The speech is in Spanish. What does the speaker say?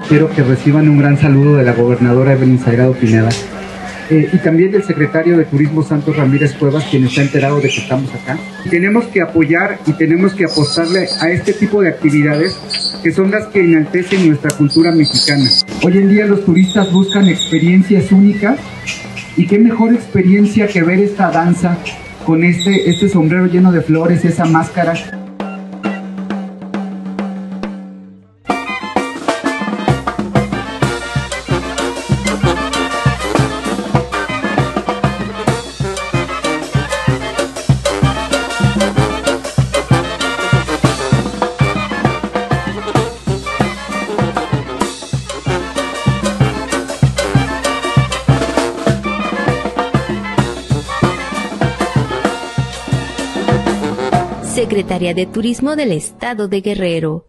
quiero que reciban un gran saludo de la gobernadora Evelyn Salgado Pineda y también del secretario de Turismo Santos Ramírez Cuevas, quien está enterado de que estamos acá. Tenemos que apoyar y tenemos que apostarle a este tipo de actividades que son las que enaltecen nuestra cultura mexicana. Hoy en día los turistas buscan experiencias únicas y qué mejor experiencia que ver esta danza con este sombrero lleno de flores, esa máscara. Secretaría de Turismo del Estado de Guerrero.